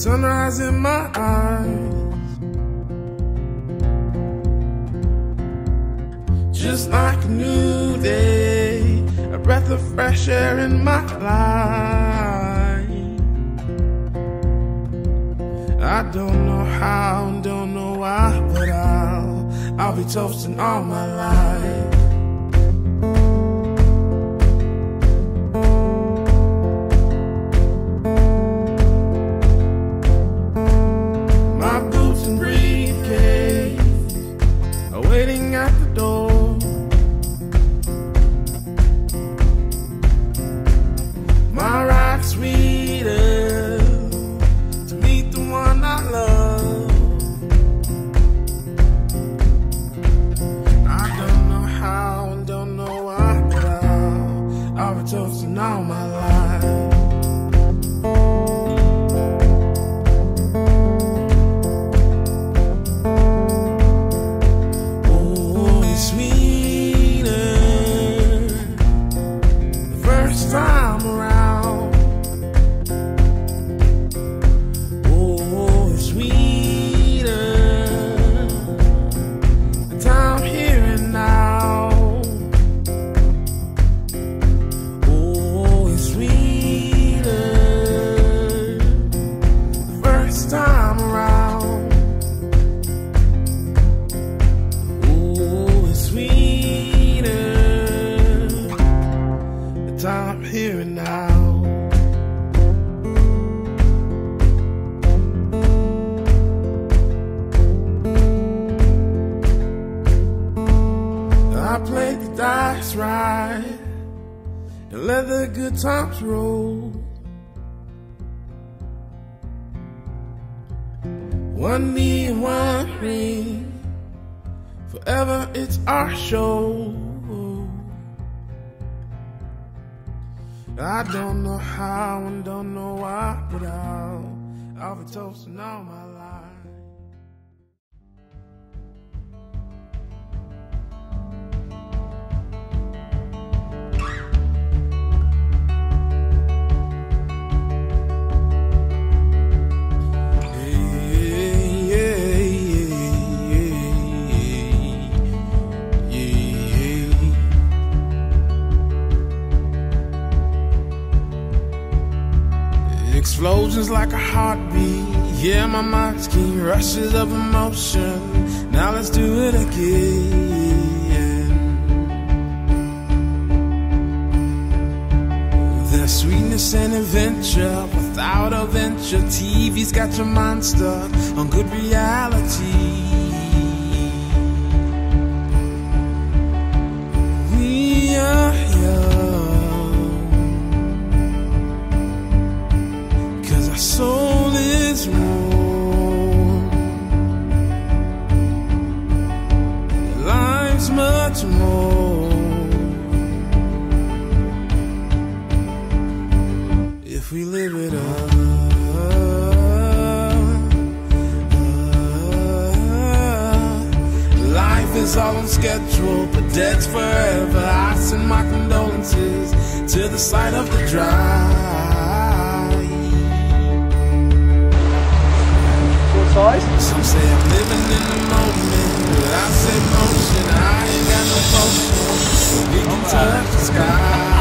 sunrise in my eyes, just like a new day, a breath of fresh air in my life. I don't know how and don't know why, but I'll be toasting all my life. Waiting at the door, my ride sweeter to meet the one I love. I don't know how and don't know why, but I'll be toasting all my life. I'm here and now. I played the dice right and let the good times roll. One knee and one ring, forever it's our show. I don't know how and don't know why, but I'll be toasting all my life. Explosions like a heartbeat, yeah, my mind's keen, rushes of emotion. Now let's do it again. There's sweetness and adventure without a venture. TV's got your mind stuck on good reality. We are our soul is warm, life's much more if we live it up. Life is all on schedule, but dead's forever. I send my condolences to the side of the drive. Some say I'm living in the moment, but I say motion. I ain't got no potion, we can touch the sky.